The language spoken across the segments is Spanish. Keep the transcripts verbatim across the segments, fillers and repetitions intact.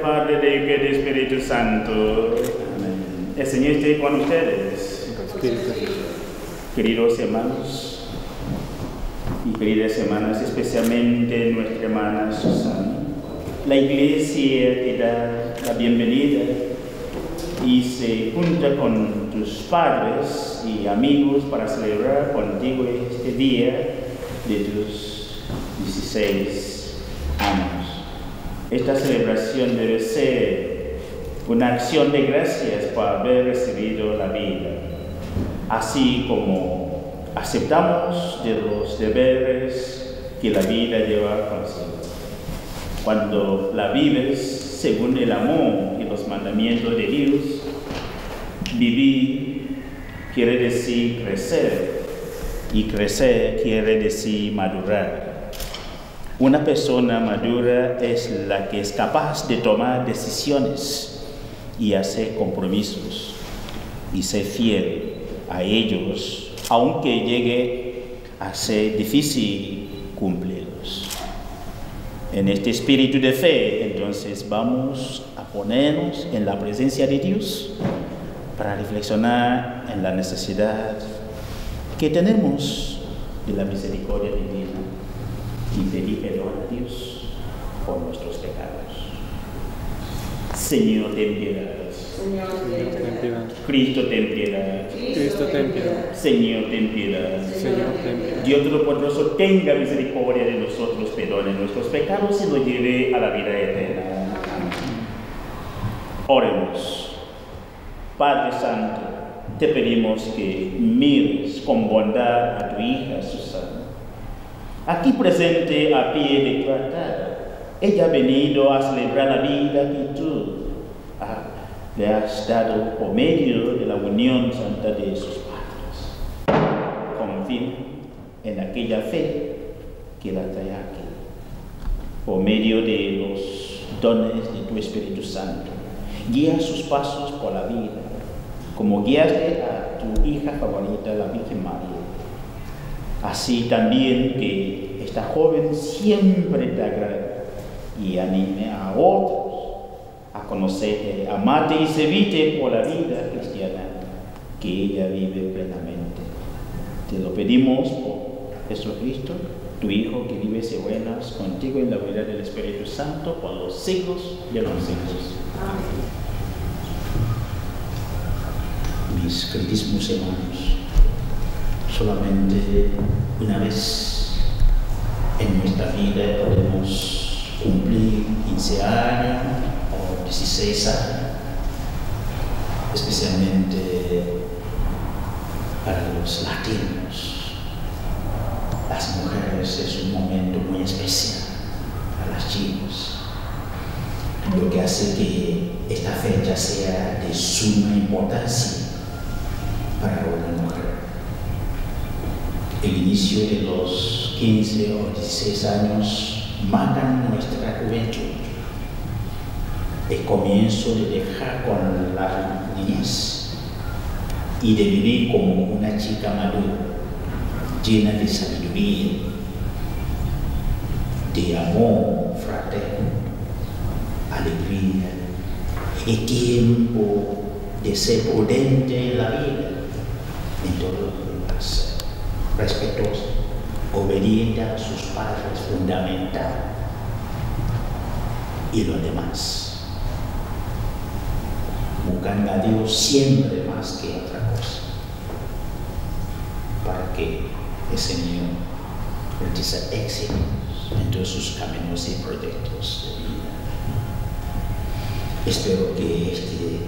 Padre, del Hijo y del Espíritu Santo. Amén. El Señor esté con ustedes. Queridos hermanos y queridas hermanas, especialmente nuestra hermana Susana, la Iglesia te da la bienvenida y se junta con tus padres y amigos para celebrar contigo este día de tus dieciséis años. Esta celebración debe ser una acción de gracias por haber recibido la vida, así como aceptamos de los deberes que la vida lleva consigo. Cuando la vives según el amor y los mandamientos de Dios, vivir quiere decir crecer, y crecer quiere decir madurar. Una persona madura es la que es capaz de tomar decisiones y hacer compromisos y ser fiel a ellos, aunque llegue a ser difícil cumplirlos. En este espíritu de fe, entonces, vamos a ponernos en la presencia de Dios para reflexionar en la necesidad que tenemos de la misericordia divina y pedir perdón a Dios por nuestros pecados. Señor, ten piedad. Señor, ten piedad. Cristo, ten piedad. Cristo, ten piedad. Señor, ten piedad. Señor, ten piedad. Dios Todopoderoso, tenga misericordia de nosotros, perdone nuestros pecados y nos lleve a la vida eterna. Oremos. Padre Santo, te pedimos que mires con bondad a tu hija Susana, aquí presente a pie de tu altar. Ella ha venido a celebrar la vida que tú ah, le has dado por medio de la unión santa de sus padres. Confía en aquella fe que la trae aquí, por medio de los dones de tu Espíritu Santo. Guía sus pasos por la vida, como guiaste a tu hija favorita, la Virgen María. Así también que esta joven siempre te agrade y anime a otros a conocerte, amarte y servirte por la vida cristiana que ella vive plenamente. Te lo pedimos por Jesucristo, tu Hijo, que vive y reinas contigo en la unidad del Espíritu Santo por los siglos de los siglos. Amén. Mis queridísimos hermanos, solamente una vez en nuestra vida podemos cumplir quince años o dieciséis años, especialmente para los latinos. Las mujeres es un momento muy especial para las chicas, lo que hace que esta fecha sea de suma importancia para una mujer. El inicio de los quince o dieciséis años marcan nuestra juventud, el comienzo de dejar con la niñez y de vivir como una chica madura, llena de sabiduría, de amor fraterno, alegría y tiempo de ser prudente en la vida, en todo lo que va a ser, respetuosa, obediente a sus padres, fundamental, y lo demás, buscando a Dios siempre más que otra cosa, para que el Señor realice éxito en todos sus caminos y proyectos de vida. Espero que este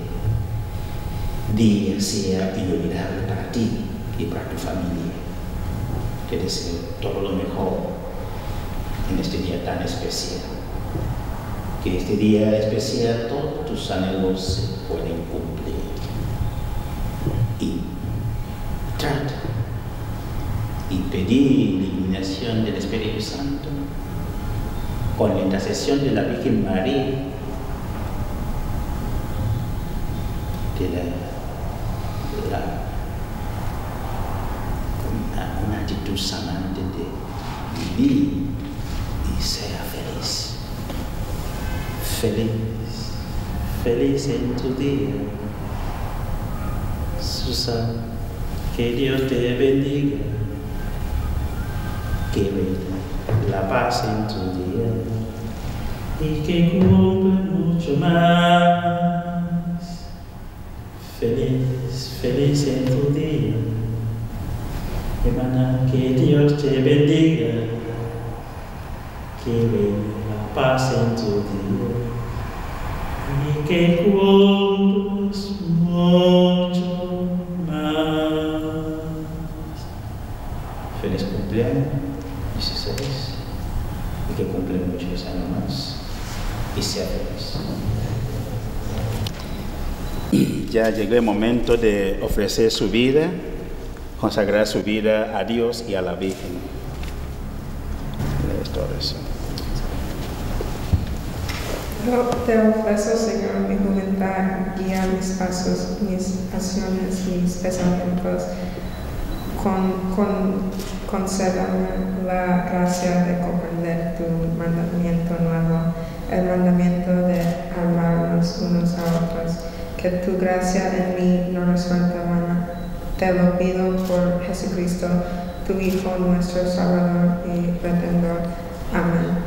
día sea inolvidable para ti y para tu familia. Te deseo todo lo mejor en este día tan especial. Que este día especial todos tus anhelos se pueden cumplir. Y trata y pedir la iluminación del Espíritu Santo con la intercesión de la Virgen María. De la, la, una, una actitud sanante de vivir y ser feliz. Feliz feliz en tu día. Susana, que Dios te bendiga, que venga la paz en tu día y que cumpla mucho más. Feliz, feliz en tu día. Hermana, que Dios te bendiga, que venga la paz en tu día y que cumplas mucho más. Feliz cumpleaños, dieciséis, y que cumple muchos años más y sea feliz. Ya llegó el momento de ofrecer su vida, consagrar su vida a Dios y a la Virgen. Esta oración. Te ofrezco, Señor, mi voluntad, guía mis pasos, mis acciones, mis pensamientos. Con, con, concédame la gracia de comprender tu mandamiento nuevo, el mandamiento de amarnos unos a otros. Que tu gracia en mí no resulte vana. Te lo pido por Jesucristo, tu Hijo, nuestro Salvador y Redentor. Amén.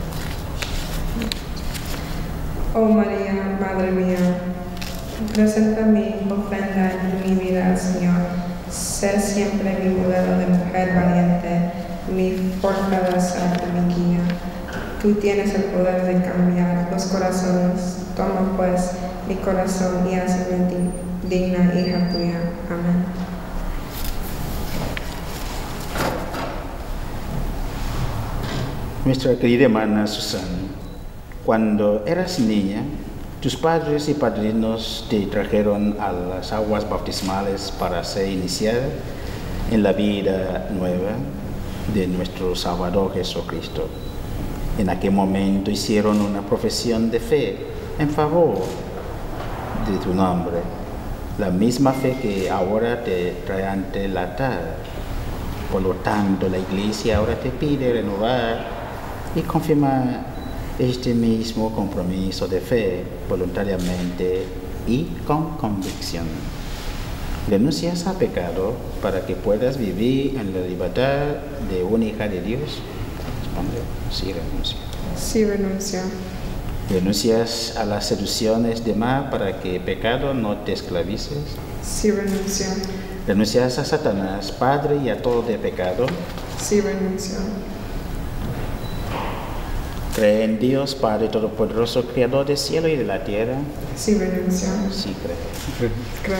Oh María, Madre mía, presenta mi ofrenda en mi vida al Señor. Sé siempre mi modelo de mujer valiente, mi fortaleza y mi guía. Tú tienes el poder de cambiar los corazones. Toma pues mi corazón y hazme digna hija tuya. Amén. Nuestra querida hermana Susana, cuando eras niña, tus padres y padrinos te trajeron a las aguas bautismales para ser iniciada en la vida nueva de nuestro Salvador Jesucristo. En aquel momento hicieron una profesión de fe en favor de tu nombre, la misma fe que ahora te trae ante el altar. Por lo tanto, la Iglesia ahora te pide renovar y confirmar este mismo compromiso de fe voluntariamente y con convicción. ¿Renuncias al pecado para que puedas vivir en la libertad de una hija de Dios? Responde, sí renuncio. Sí renuncio. ¿Renuncias a las seducciones de mal para que el pecado no te esclavices? Sí renuncio. ¿Renuncias a Satanás, padre y a todo de pecado? Sí renuncio. ¿Cree en Dios, Padre Todopoderoso, Creador del cielo y de la tierra? Sí renuncio. Sí creo. Creo.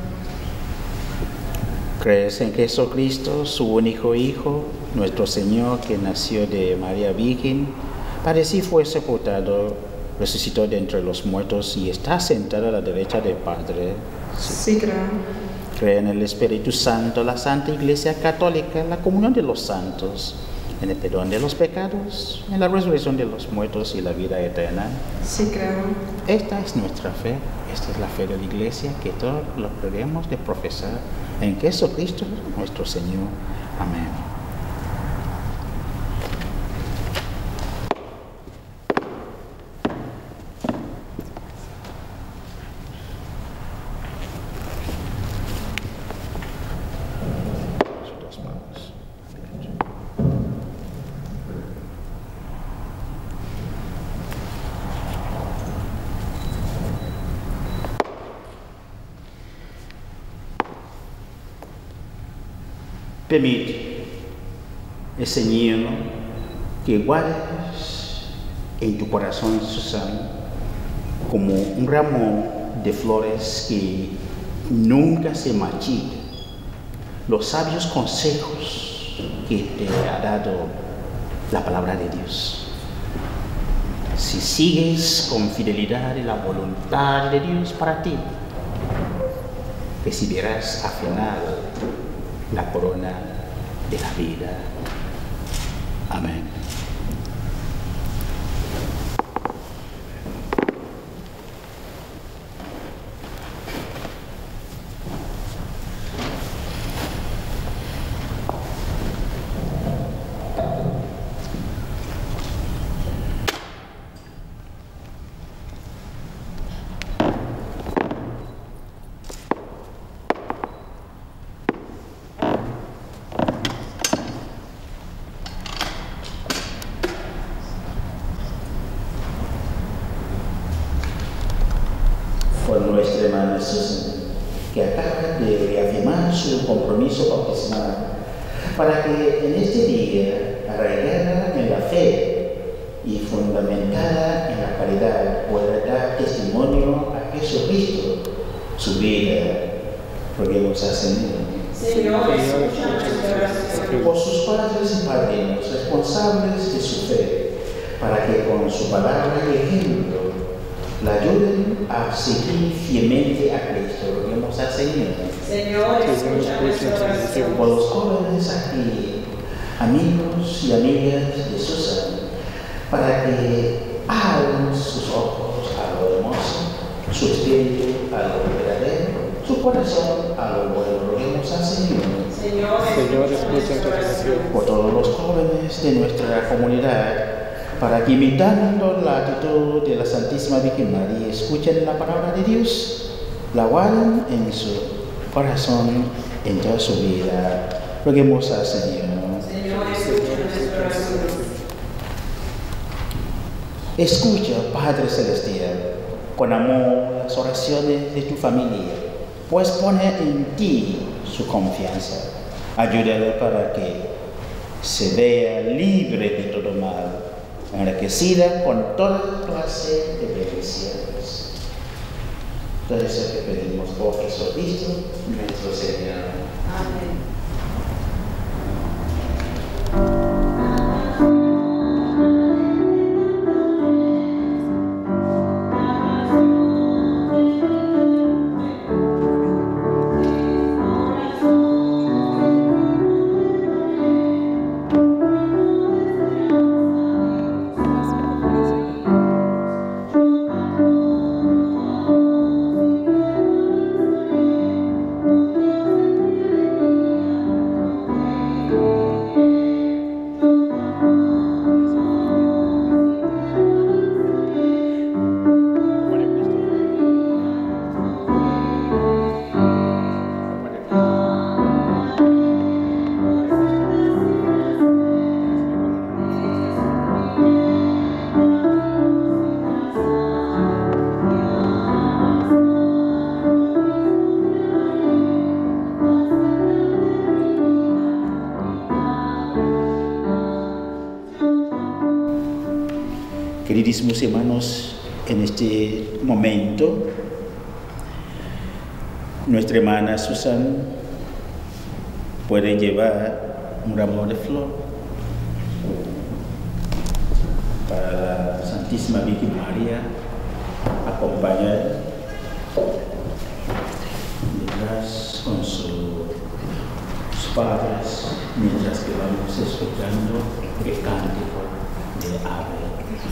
¿Crees en Jesucristo, su único Hijo, nuestro Señor, que nació de María Virgen, padeció y fue sepultado, resucitó de entre los muertos y está sentado a la derecha del Padre? Sí creo. ¿Cree en el Espíritu Santo, la Santa Iglesia Católica, la comunión de los santos, en el perdón de los pecados, en la resurrección de los muertos y la vida eterna? Sí creo. Esta es nuestra fe, esta es la fe de la Iglesia que todos lo debemos de profesar en Jesucristo nuestro Señor. Amén. Sus dos manos. Permite, Señor, que guardes en tu corazón, Susana, como un ramo de flores que nunca se marchita, los sabios consejos que te ha dado la palabra de Dios. Si sigues con fidelidad la voluntad de Dios para ti, recibirás al final la corona de la vida. Amén. Susan, que acaba de reafirmar su compromiso bautismal, para que en este día, arraigada en la fe y fundamentada en la caridad, pueda dar testimonio a Jesucristo, su vida. Roguemos al Señor. Señor, escucha nuestra oración. Por sus padres y padrinos, responsables de su fe, para que con su palabra y ejemplo la ayuden a seguir fielmente a Cristo. Roguemos al Señor. Señor, escucha nuestra oración. Por los jóvenes aquí, amigos y amigas de Susan, para que abran sus ojos a lo hermoso, su espíritu a lo verdadero, su corazón a lo bueno. Roguemos al Señor. Señor, Señor, escucha escucha nuestra oración. Por todos los jóvenes de nuestra comunidad, para que imitando la actitud de la Santísima Virgen María, escuchen la palabra de Dios, la guarden en su corazón en toda su vida. Roguemos al Señor. Señor, escucha nuestra oración. Escucha, Padre Celestial, con amor las oraciones de tu familia, pues pone en ti su confianza. Ayúdale para que se vea libre de todo mal, enriquecida con toda clase de bendiciones. Todo eso que pedimos por Jesucristo, nuestro Señor. Amén. Queridísimos hermanos, en este momento, nuestra hermana Susan puede llevar un ramo de flor para la Santísima Virgen María, acompañar detrás con su, sus padres, mientras que vamos escuchando el cántico de ave.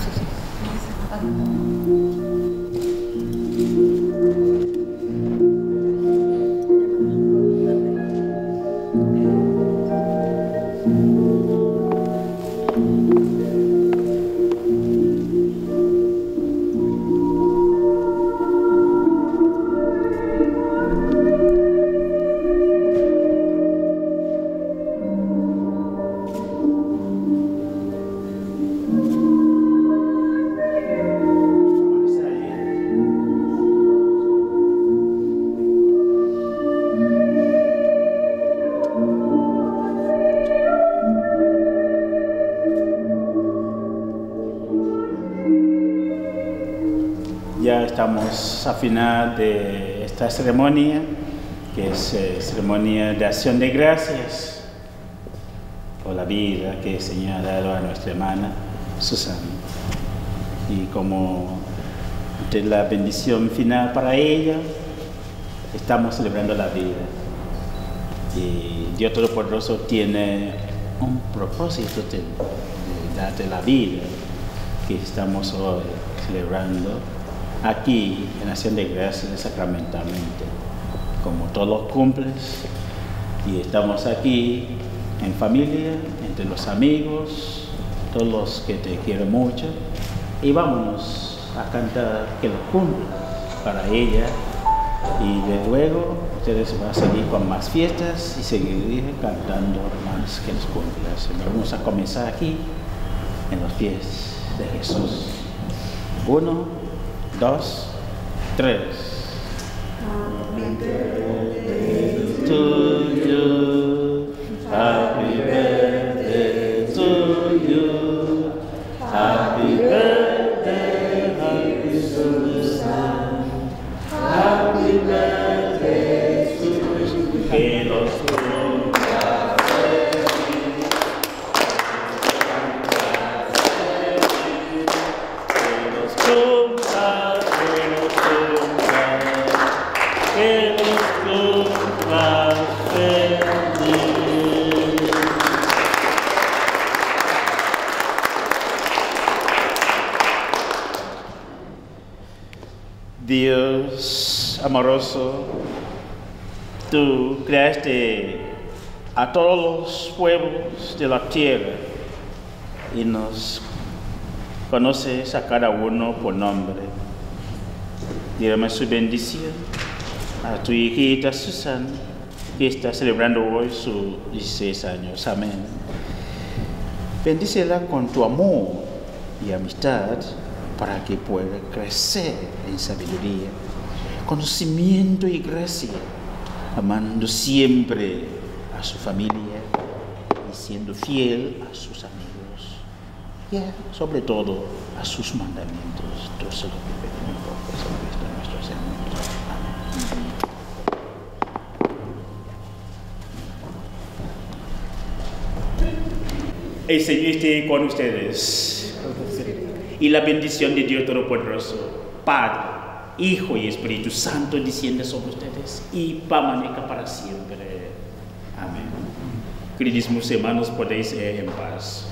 Ya estamos a final de esta ceremonia, que es eh, ceremonia de acción de gracias por la vida que el Señor ha dado a nuestra hermana Susana. Y como de la bendición final para ella, estamos celebrando la vida. Y Dios Todopoderoso tiene un propósito de, de darte la vida que estamos hoy celebrando aquí en acción de gracias sacramentalmente, como todos los cumples, y estamos aquí en familia, entre los amigos, todos los que te quieren mucho, y vámonos a cantar que los cumpla para ella, y de luego ustedes van a seguir con más fiestas y seguir cantando más que los cumplas. Vamos a comenzar aquí en los pies de Jesús. Uno, dos, tres. Happy birthday to you. Happy birthday to you. Happy birthday, happy Susan. Happy birthday to you. Que los cumplas feliz. Que los cumplas, que los cumplas, que los cumplas feliz. Dios amoroso, tú creaste a todos los pueblos de la tierra y nos conoces a cada uno por nombre. Dame su bendición a tu hijita Susan, que está celebrando hoy sus dieciséis años. Amén. Bendícela con tu amor y amistad para que pueda crecer en sabiduría, conocimiento y gracia, amando siempre a su familia y siendo fiel a sus amigos y sobre todo a sus mandamientos. Todo eso lo que pedimos por Jesucristo nuestro Señor. Amén. El Señor esté con ustedes. Y la bendición de Dios Todopoderoso, Padre, Hijo y Espíritu Santo, descienda sobre ustedes y permanezca para siempre. Amén. Queridísimos hermanos, podéis ir en paz.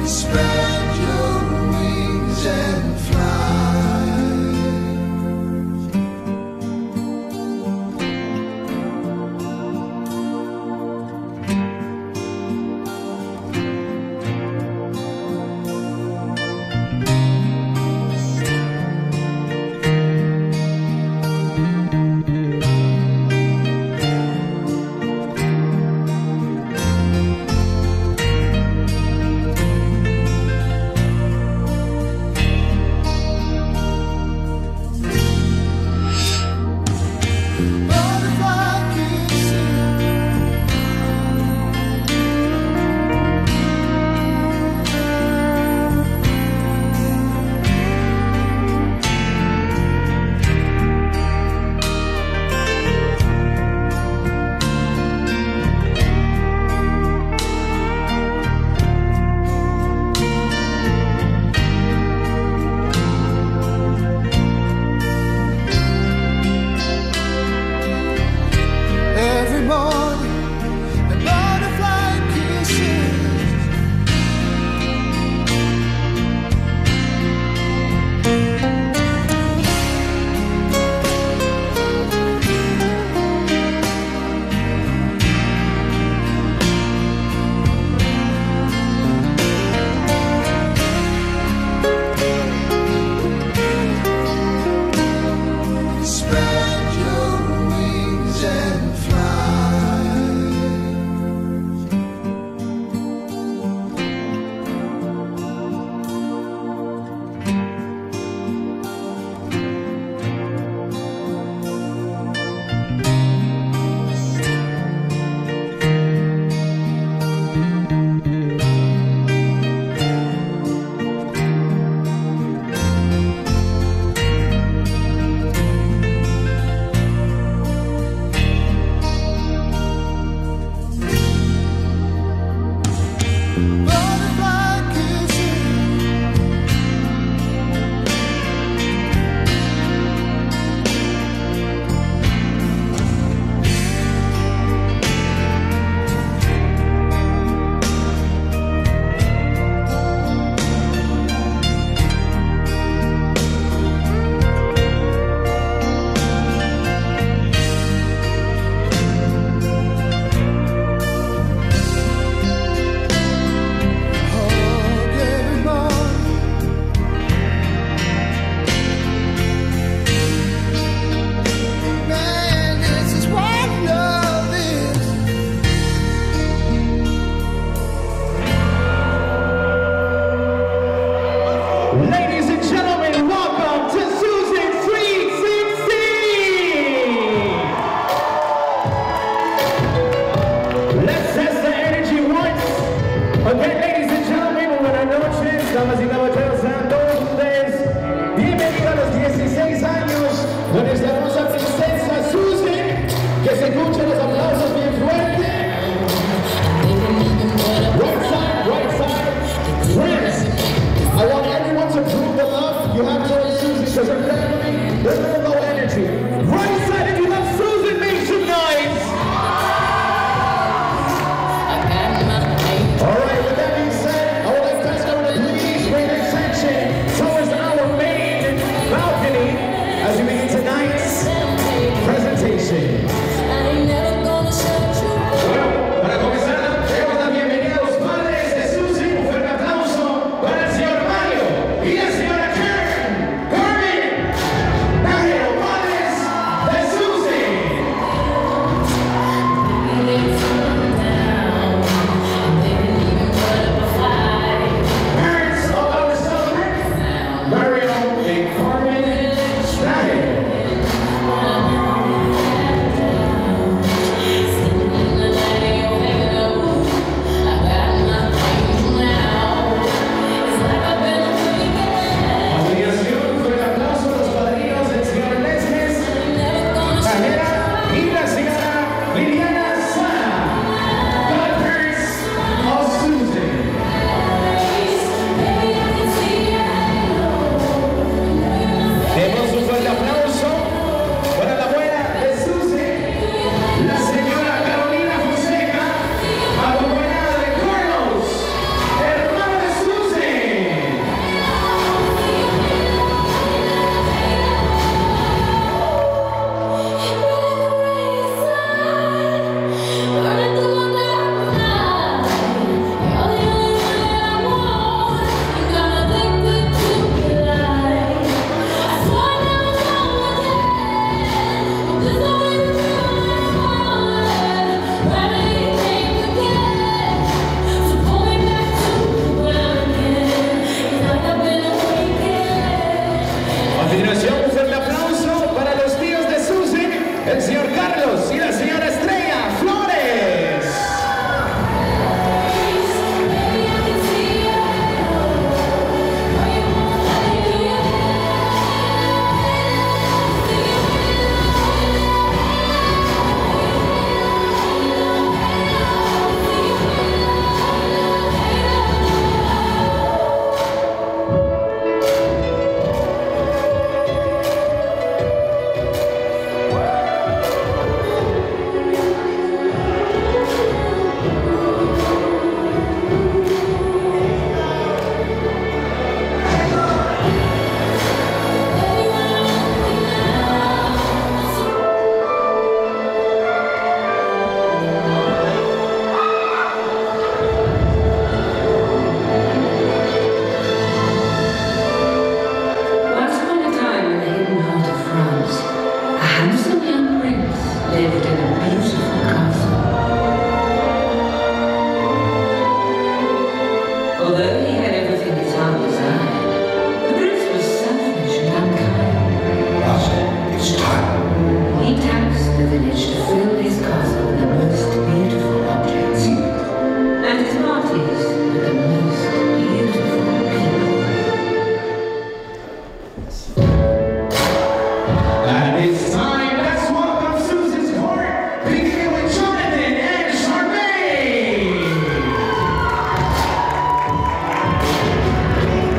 Spread your wings and fly. As we begin tonight, father's eye. The prince was selfish and unkind. But it's time. He taxed the village to fill his castle with the most beautiful objects, and his parties with the most beautiful people. And it's time, let's welcome Susan's court, beginning with Jonathan and Charmaine.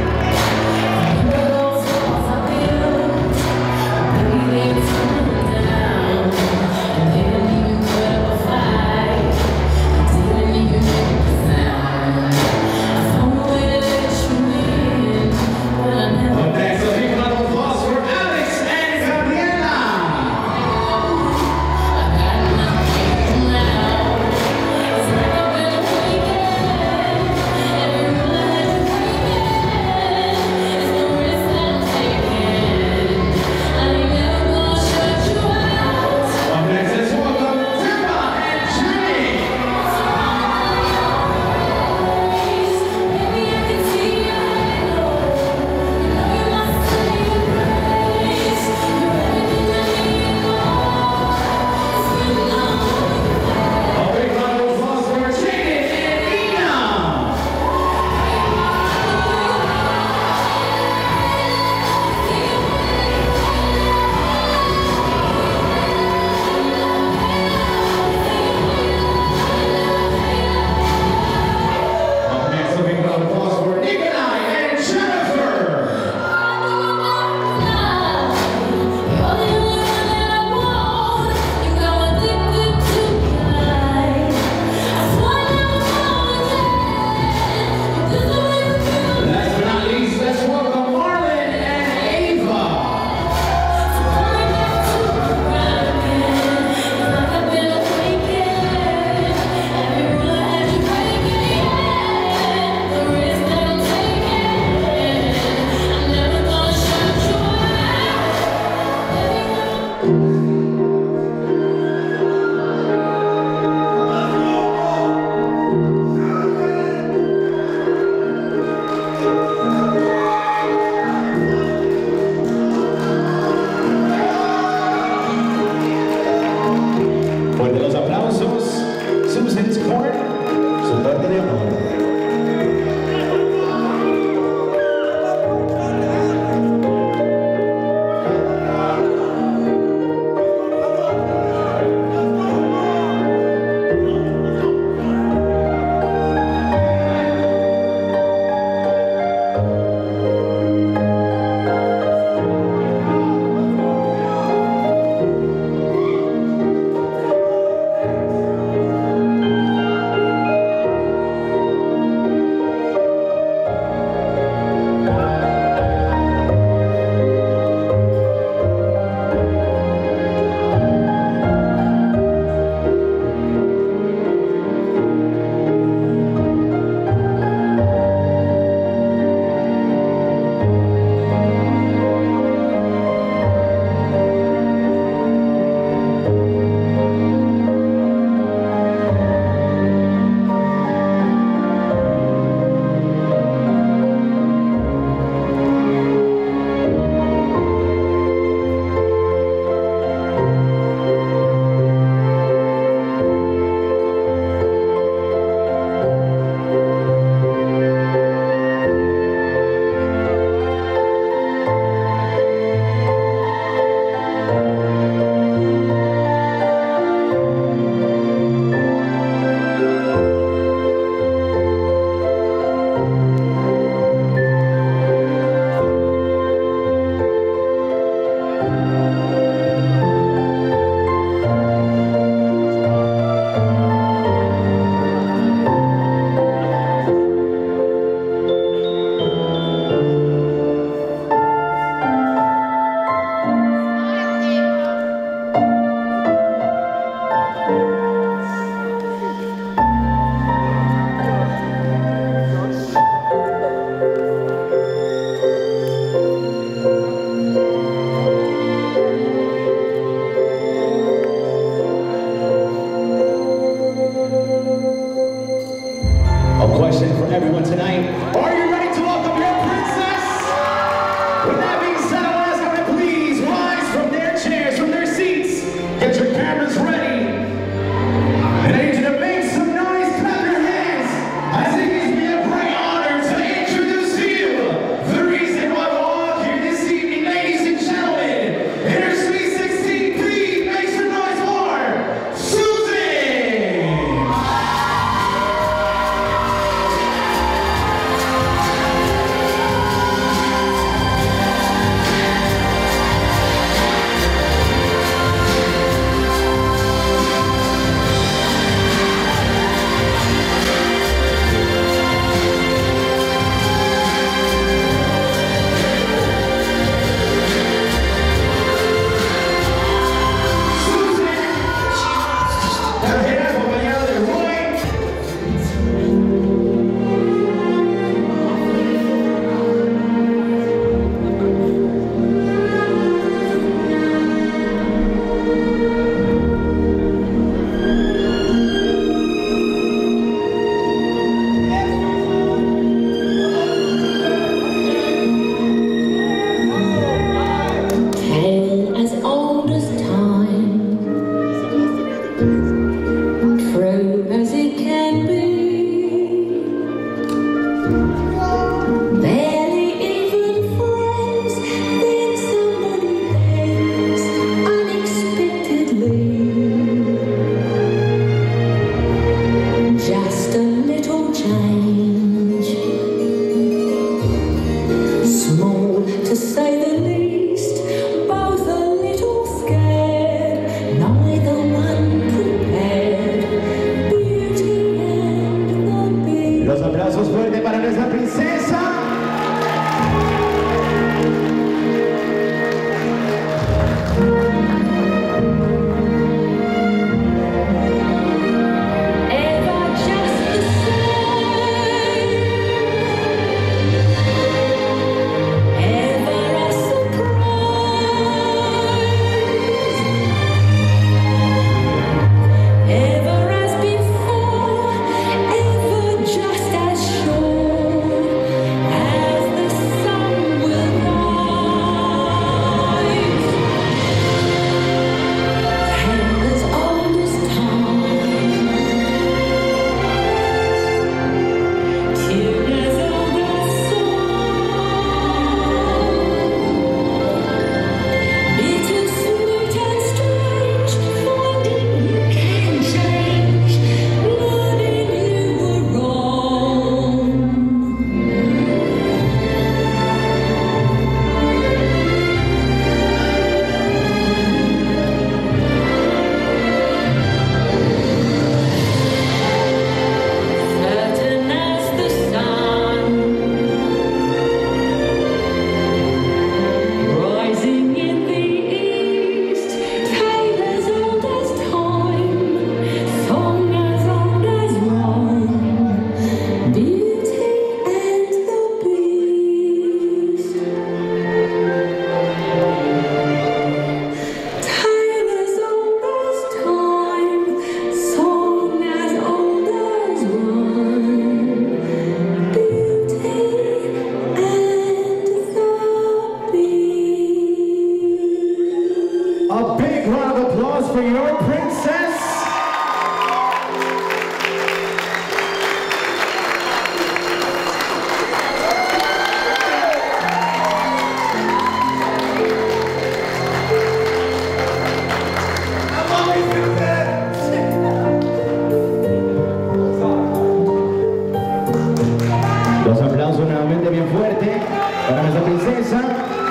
fuerte para nuestra princesa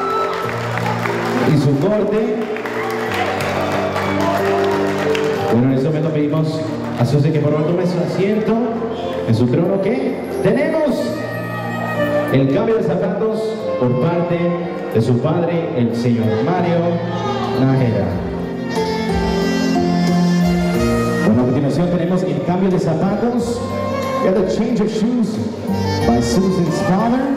y su corte. Bueno, en este momento pedimos a Susi que por favor tome su asiento en su trono, que tenemos el cambio de zapatos por parte de su padre, el señor Mario Nájera. Bueno, a continuación tenemos el cambio de zapatos. We have the change of shoes by Susan's father.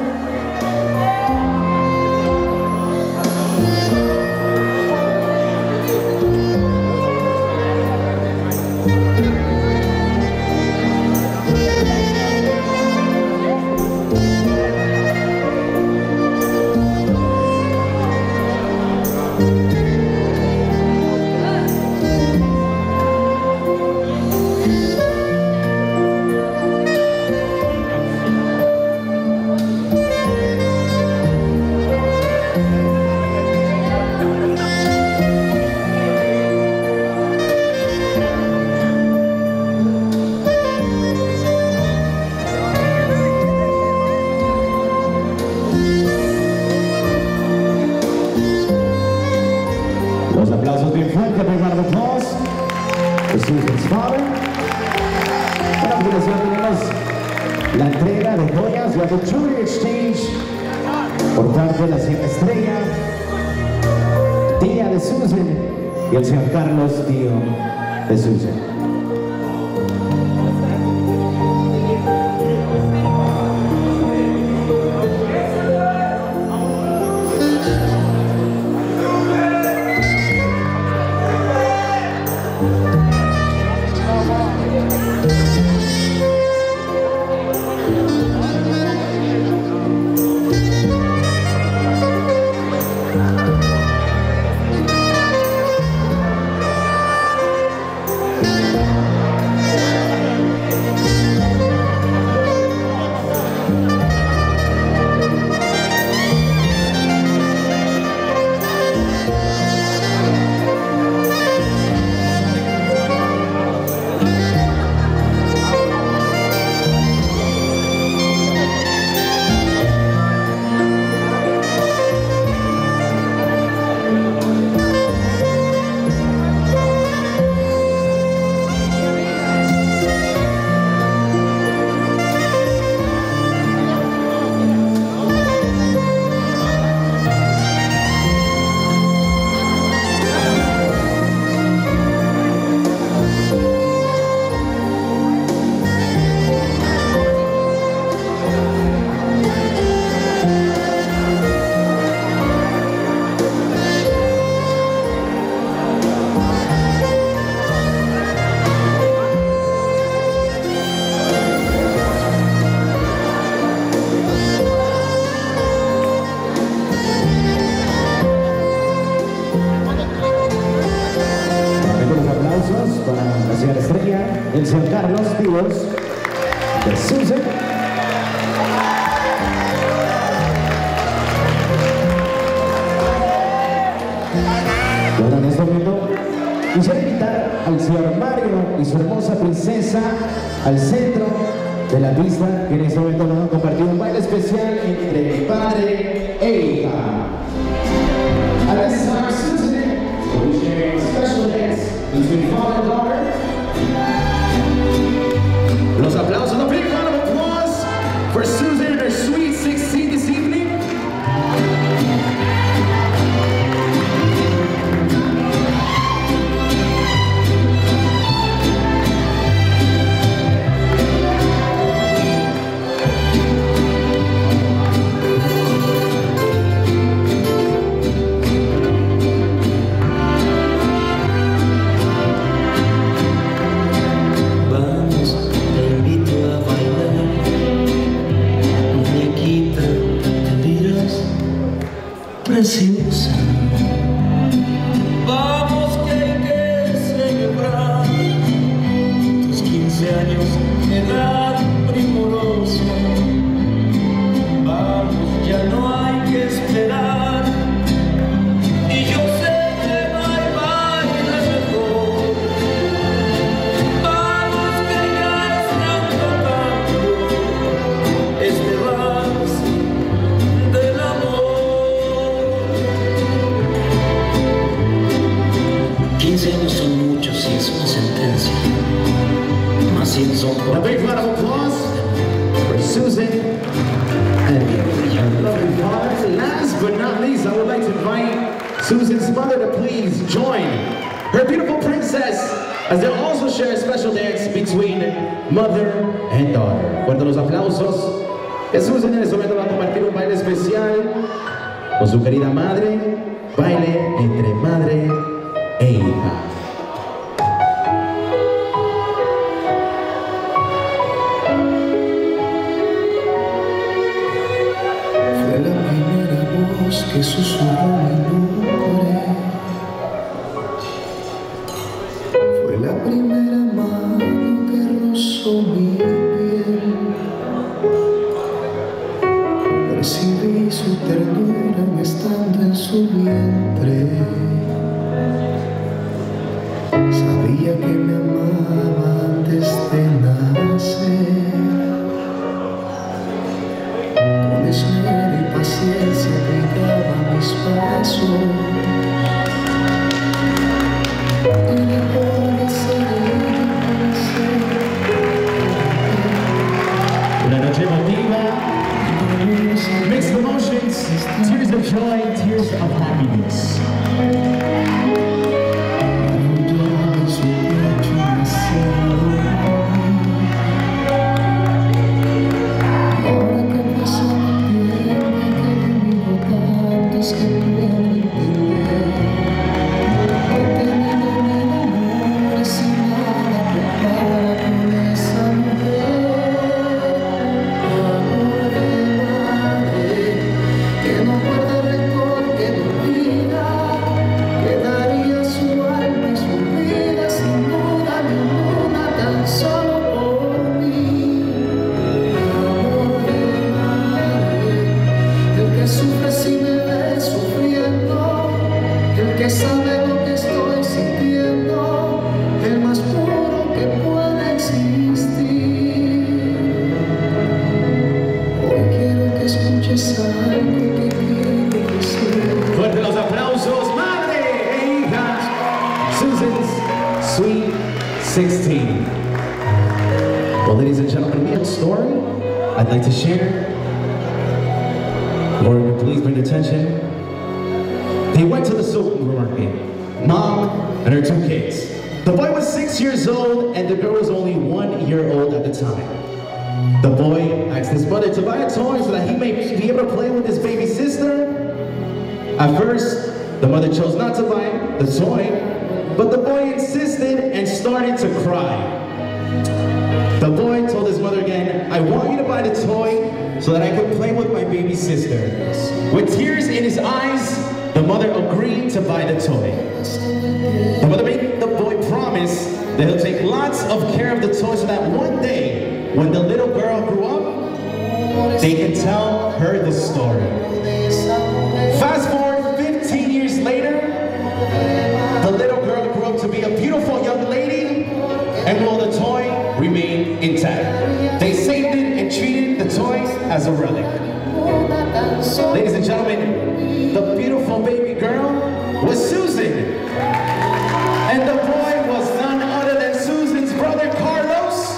Los aplausos bien fuertes, big round of applause for Susan's father. A continuación tenemos la entrega de joyas, la Jewelry Exchange por parte de la señora Estrella, tía de Susan, y el señor Carlos, tío de Susan. Para la señora Estrella, el señor Carlos, tíos de Susan. Bueno, en este momento quisiera invitar al señor Mario y su hermosa princesa al centro de la pista, que en este momento nos han compartido un baile especial entre padre e hija. At this time, Susan will be sharing a special dance between father and daughter. Los aplausos, a big round of applause for Susan and her sweet sixteen this evening. Preciosa, vamos que hay que celebrar tus quince años de edad primorosa. Vamos, ya no hay que esperar, y yo sé que hay bailes mejor. Vamos que ya están tocando este vals Susan's mother to please join her beautiful princess as they also share a special dance between mother and daughter. Fuerte los aplausos. Que Susan en este momento va a compartir un baile especial con su querida madre, baile entre madre e hija. Fue la primera voz que susurró mi nombre. Fue la primera mano que rozó mi piel. Percibí su ternura estando en su vientre. Sabía que me amaba antes de nacer. Con esmero y paciencia cuidaba mis pasos. Y le pone Una noche emotiva. Mixed emotions, tears of joy, tears of happiness. Fuerte los aplausos, madre e hija, Susan's Sweet sixteen. Well, ladies and gentlemen, we have a story I'd like to share. Lord, please bring attention. They went to the supermarket, mom and her two kids. The boy was six years old and the girl was only one year old at the time. The boy asked his mother to buy a toy so that he may be able to play with his baby sister. At first, the mother chose not to buy the toy, but the boy insisted and started to cry. The boy told his mother again, I want you to buy the toy so that I can play with my baby sister. With tears in his eyes, the mother agreed to buy the toy. The mother made the boy promise that he'll take lots of care of the toy so that one day, when the little girl grew up, they can tell her the story. Fast forward fifteen years later, the little girl grew up to be a beautiful young lady, and will the toy remain intact. They saved it and treated the toy as a relic. Ladies and gentlemen, the beautiful baby girl was Susan, and the boy was none other than Susan's brother Carlos.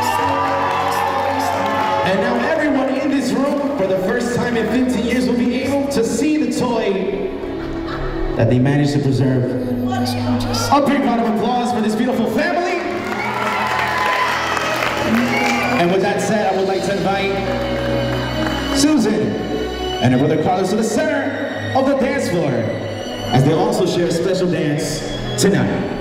And now everyone in this room, for the first time in fifteen years, will be able to see the toy that they managed to preserve. A big round of applause for this beautiful family. And with that said, I would like to invite Susan and her brother Carlos to the center of the dance floor, as they'll also share a special dance tonight.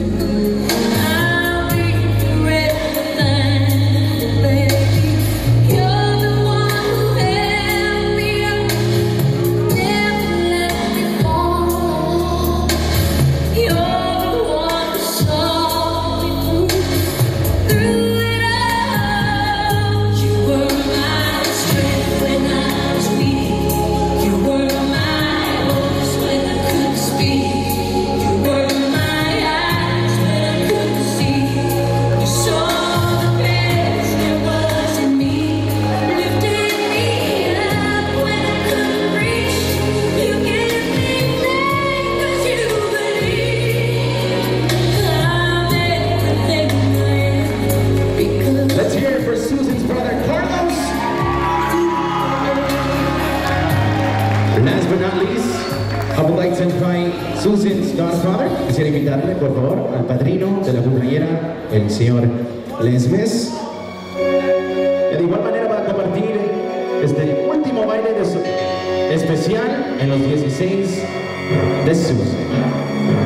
You godfather. Quisiera invitarle, por favor, al padrino de la cumpleañera, el señor Lesmes. De igual manera va a compartir este último baile de su especial en los dieciséis de Susan.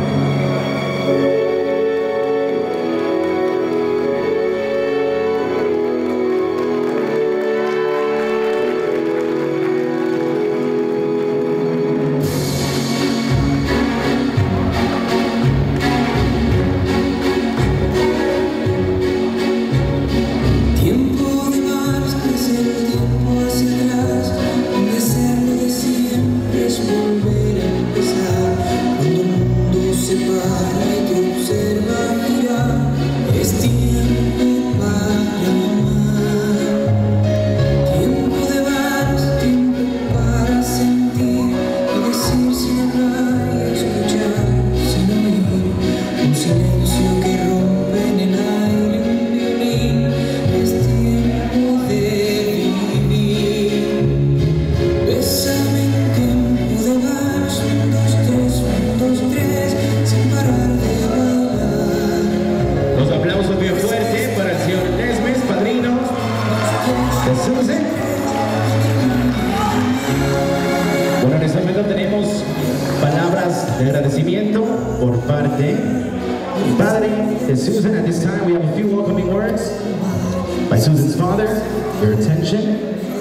Bueno, en este momento tenemos palabras de agradecimiento por parte del padre de Susan. At this time we have a few welcoming words by Susan's father. Your attention.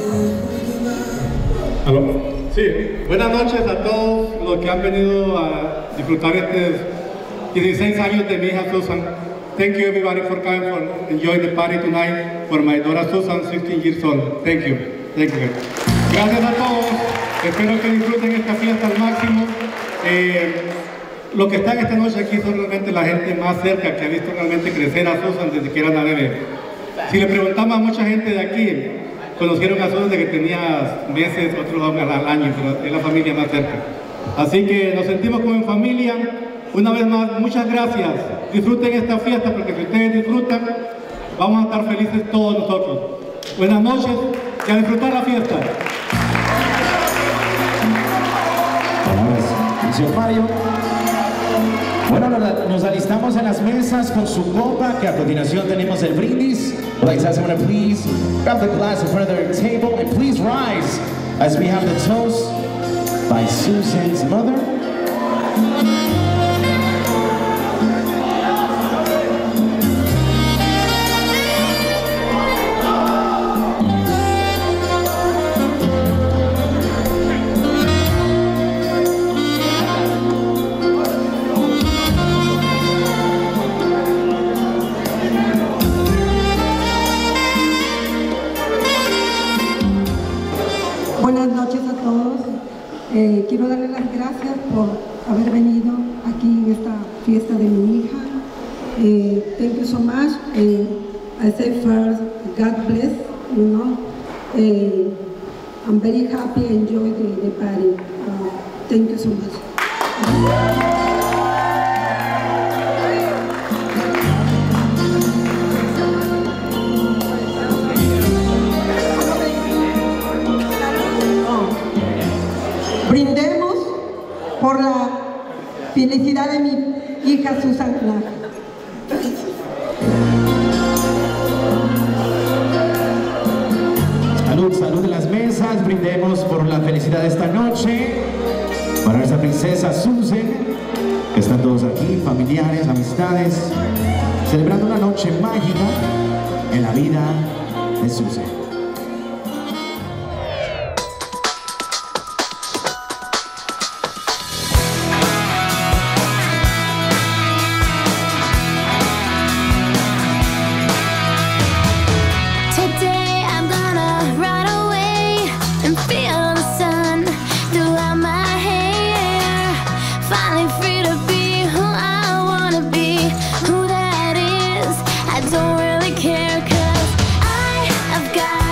¿Aló? Sí, buenas noches a todos los que han venido a disfrutar estos dieciséis años de mi hija Susan. Thank you everybody for coming for enjoying the party tonight for my daughter Susan, sixteen years old. Thank you. Thank you. Gracias a todos. Espero que disfruten esta fiesta al máximo. Eh, lo que están esta noche aquí son realmente la gente más cerca que ha visto realmente crecer a Susan desde que era una bebé. Si le preguntamos a mucha gente de aquí, conocieron a Susan desde que tenía meses, otros al año, pero es la familia más cerca. Así que nos sentimos como en familia. Una vez más, muchas gracias. Disfruten esta fiesta porque si ustedes disfrutan, vamos a estar felices todos nosotros. Buenas noches y a disfrutar la fiesta. Señor Mario. Bueno, nos alistamos en las mesas con su copa, que a continuación tenemos el brindis. I'd like to ask everyone to please grab the glass in front of their table and please rise as we have the toast by Susan's mother. Buenas noches a todos. Eh, quiero darle las gracias por haber venido aquí en esta fiesta de mi hija. Eh, thank you so much. Eh, I say first, God bless. You know, eh, I'm very happy and enjoy the, the party. Uh, thank you so much. Brindemos por la felicidad de mi hija Susan Clark. Salud, salud en las mesas. Brindemos por la felicidad de esta noche para esa princesa Susan. Están todos aquí, familiares, amistades, celebrando una noche mágica en la vida de Susan. Who that is, I don't really care, 'cause I have got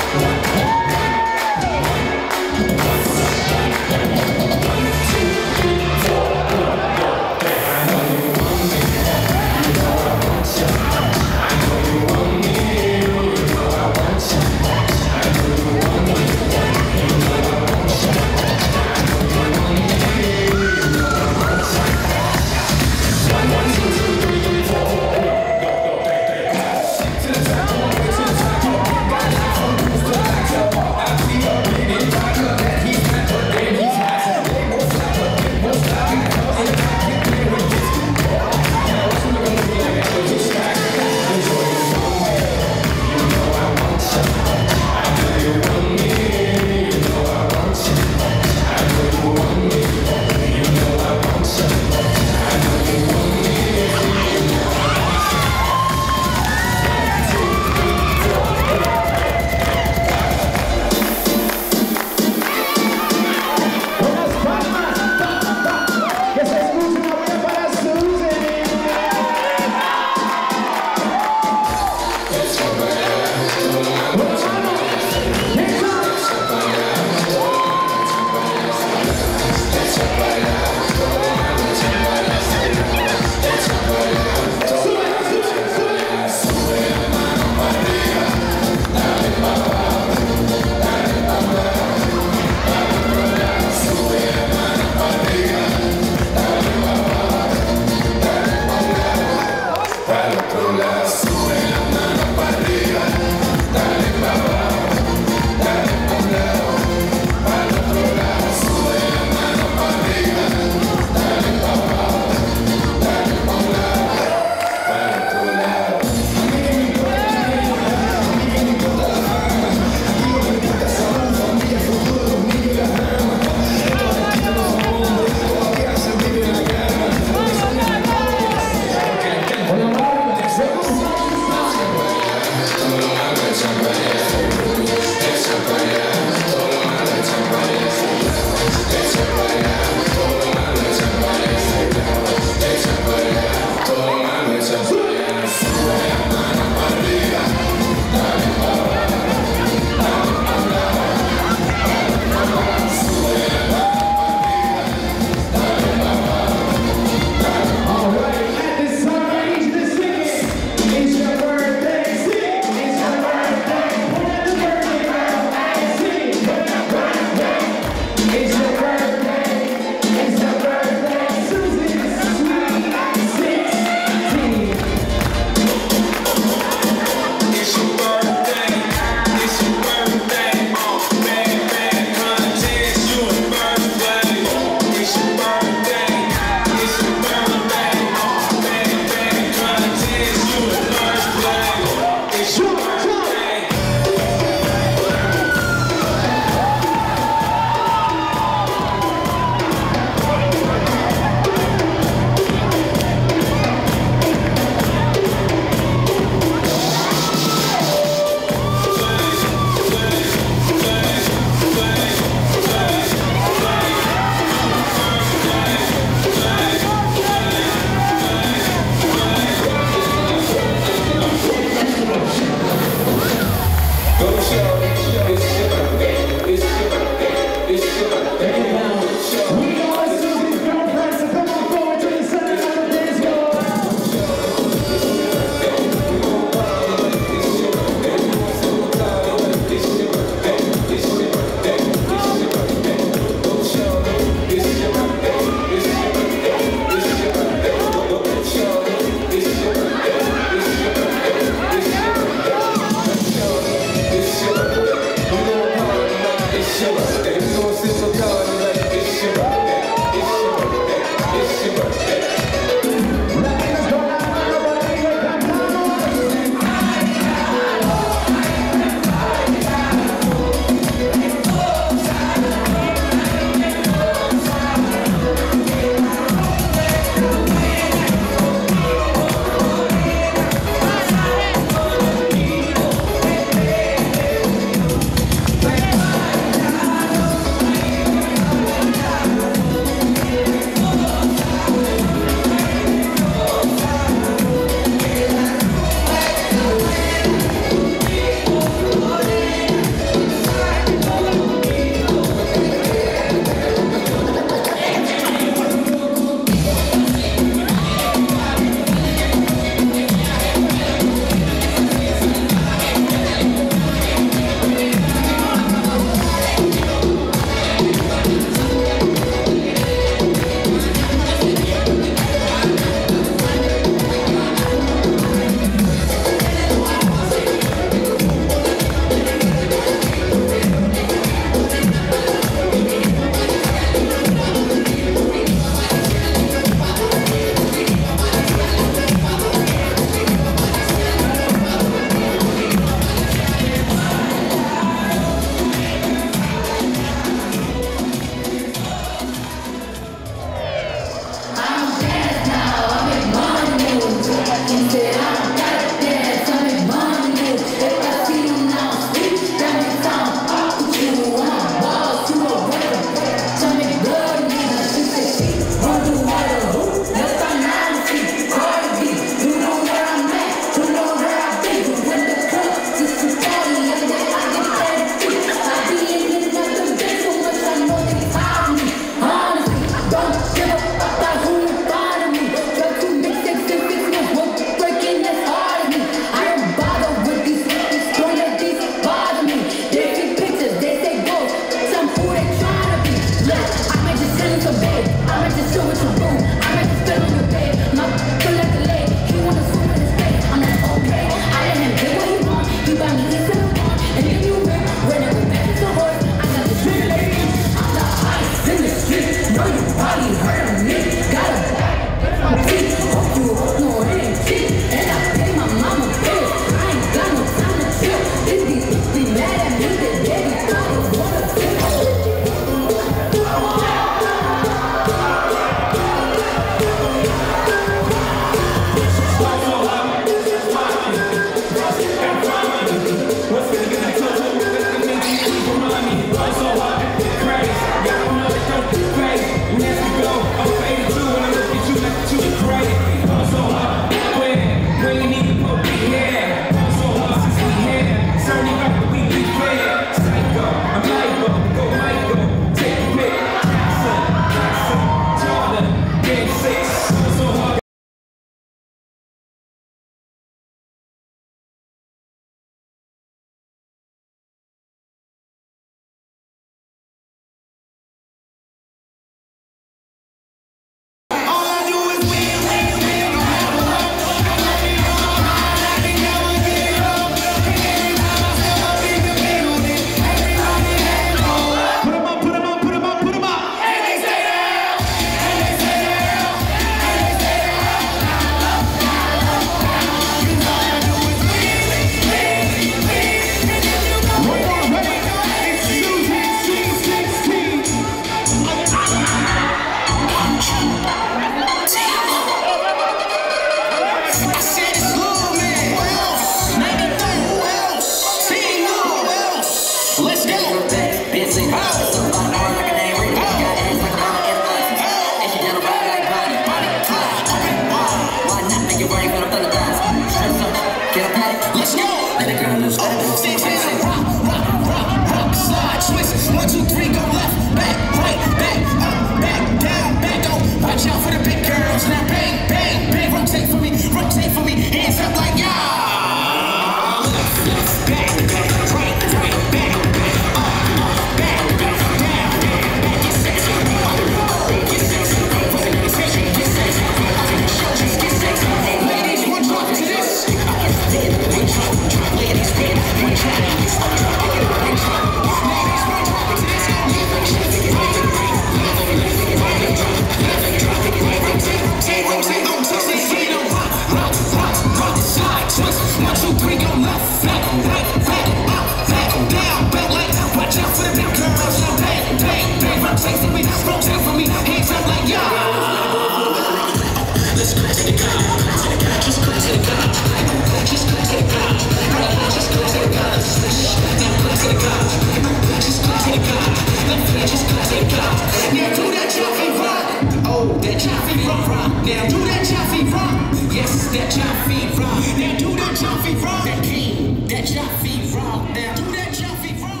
Oh, that chop feet rock, rock. Now do that chop feet rock. Yes, that chop feet rock. Now do that chop feet rock. That king, that chop feet rock. Now do that chop feet rock.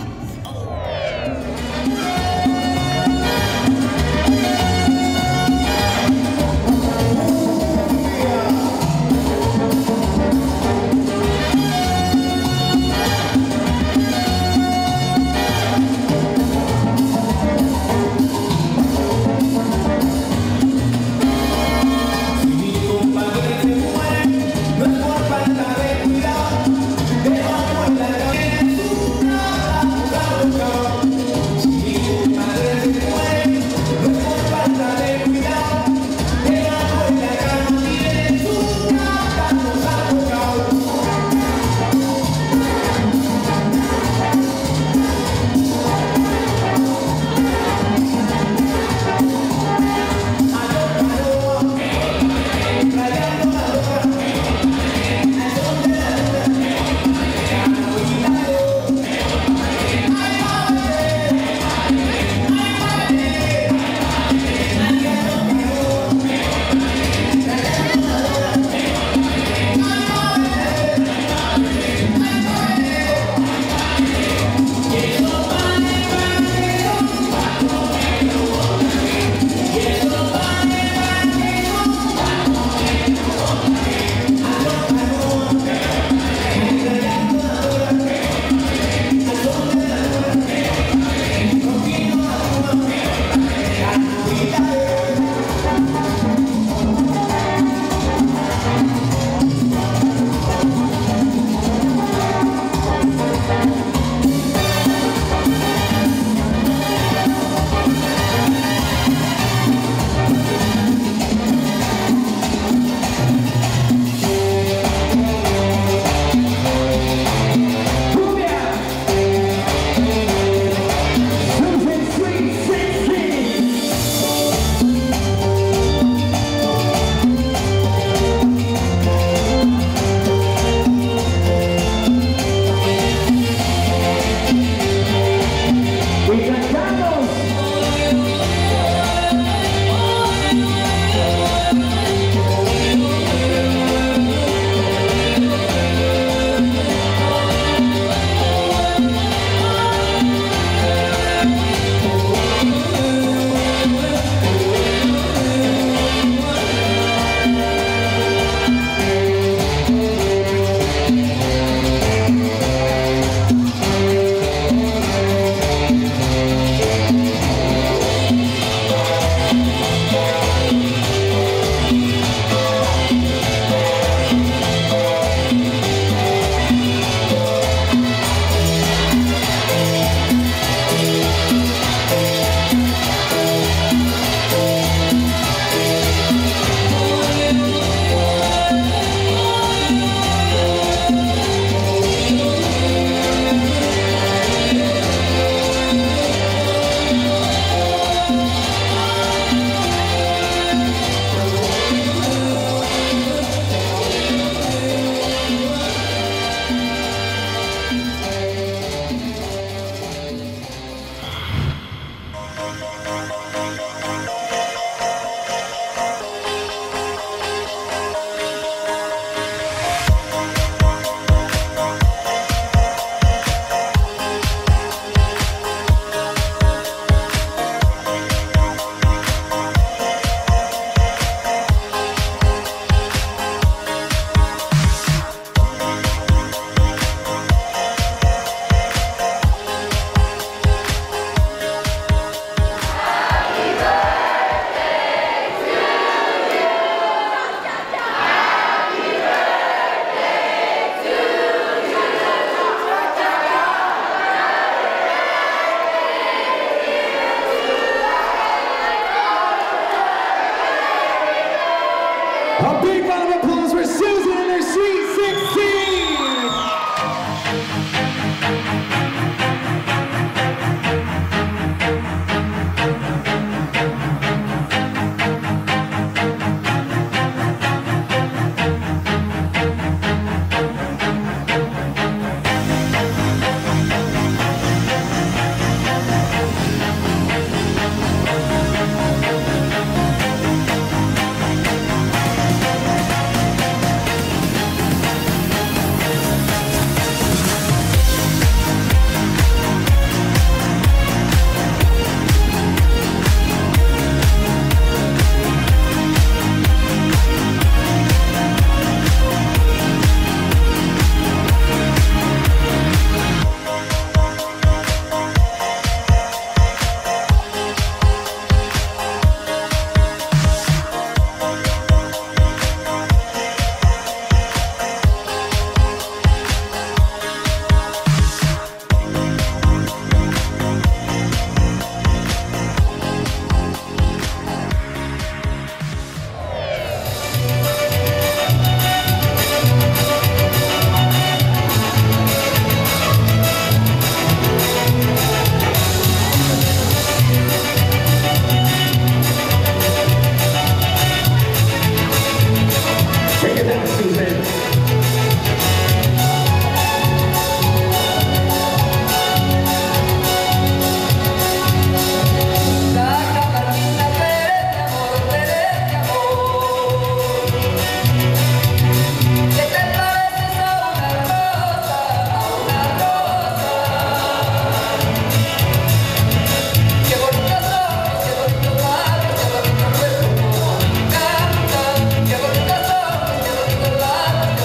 Qué bonito son, qué bonito labios,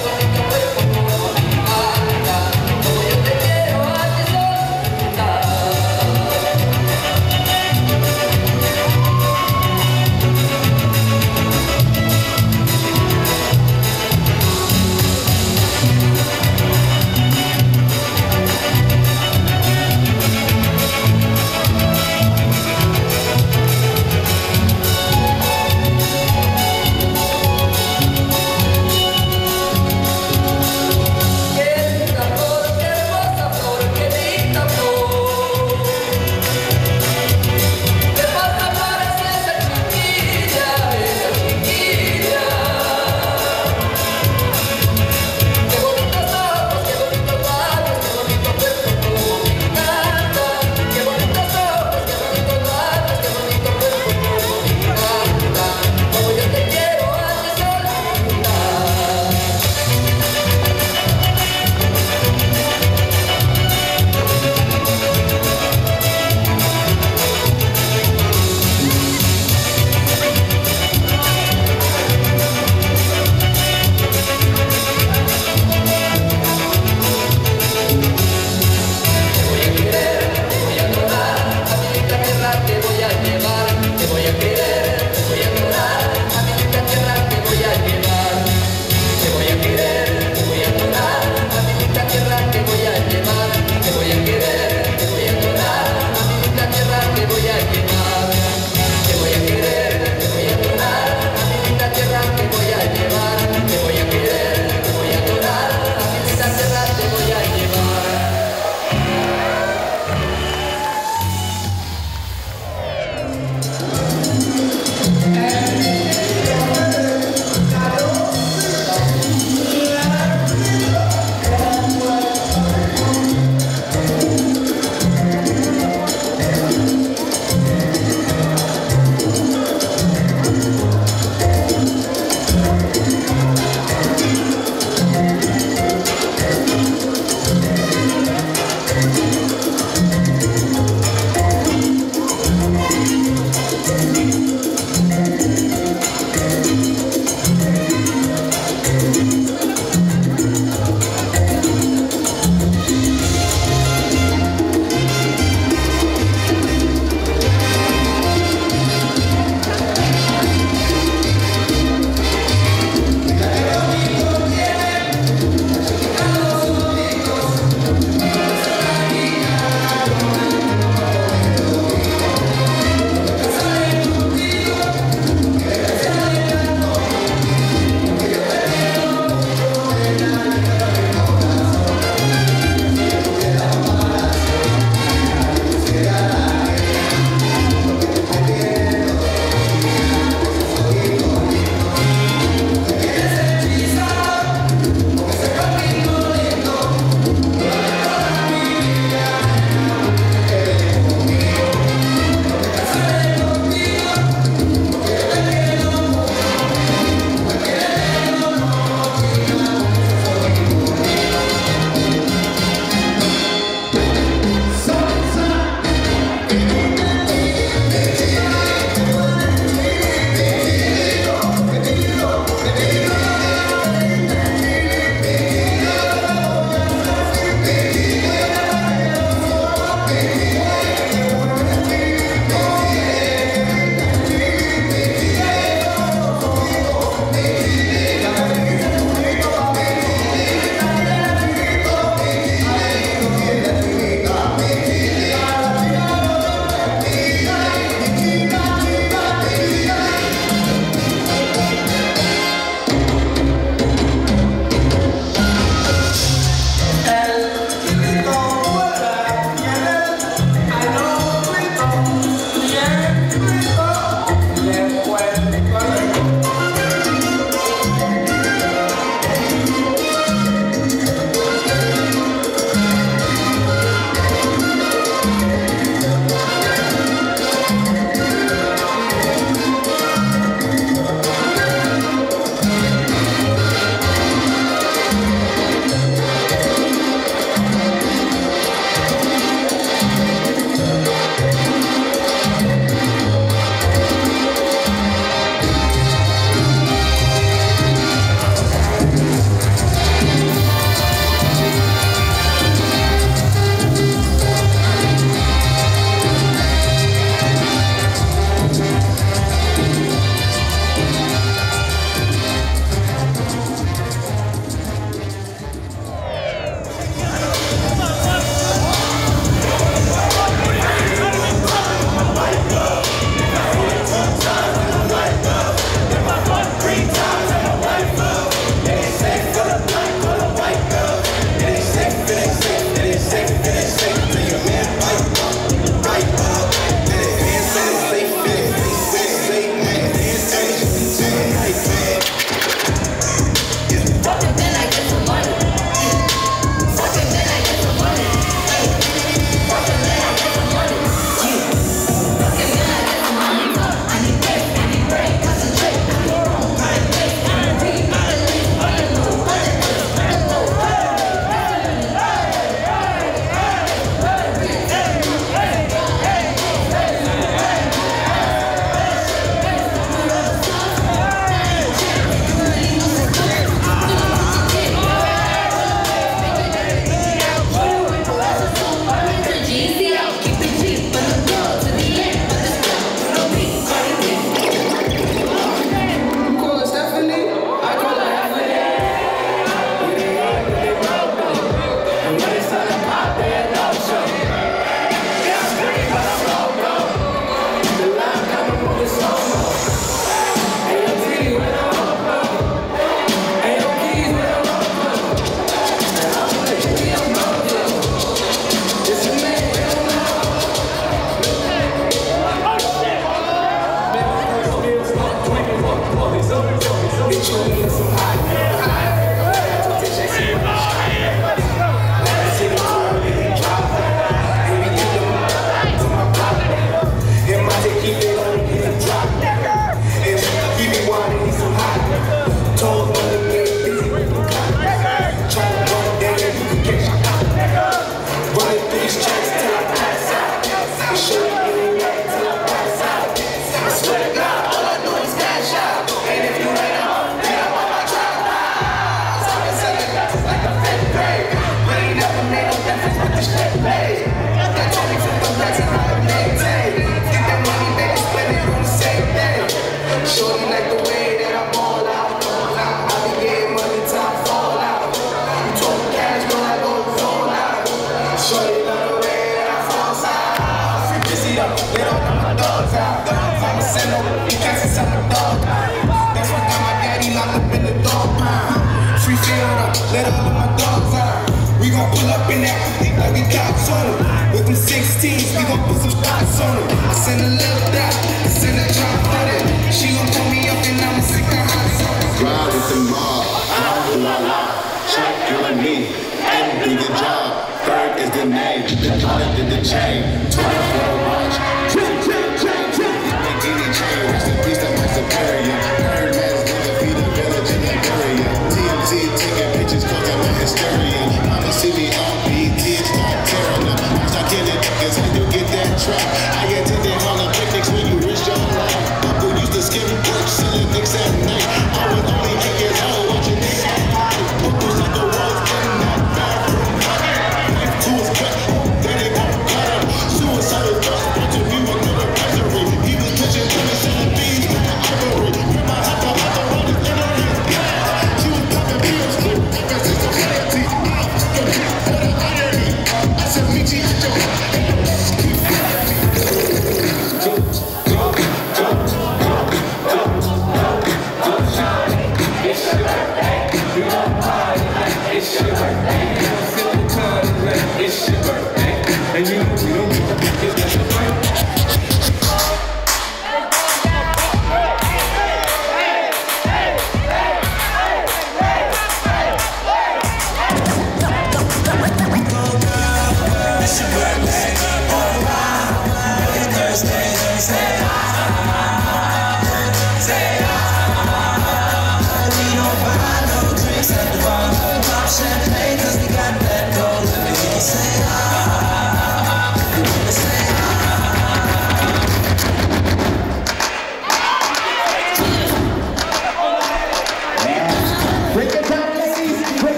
sixteens, we gon' put some shots on it. I send a little dot, I send a drop on it. She gon' pull me up and I'ma stick her hot sauce. Ride with the mob, la la, check you and me, and do the job. Third is the name, the other did the chain. twenty-four watch, chain, chain, chain, chain. Lamborghini chain, rest in peace to my superior. Hermes nigga feed a village in Liberia. T M Z taking pictures causing my hysteria. Mama see me on B T and start tearing up. I start getting niggas, how you get that trap? I get to the Harlem picnics when you risk your life. Uncle used to skip work, selling dicks at night. I was only eight years old, watching niggas hide. Uncles like the walls in that bathroom. Knife to his gut, then they gon' cut him. Suicidal thoughts.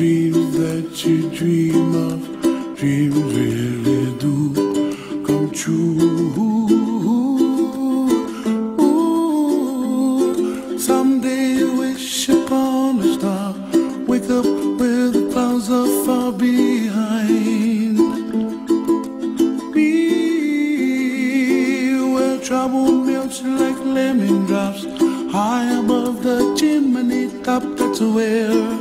dreams that you dream of, dreams really do come true. Ooh, someday you wish upon a star, wake up where the clouds are far behind me, where trouble melts like lemon drops high above the chimney top. That's where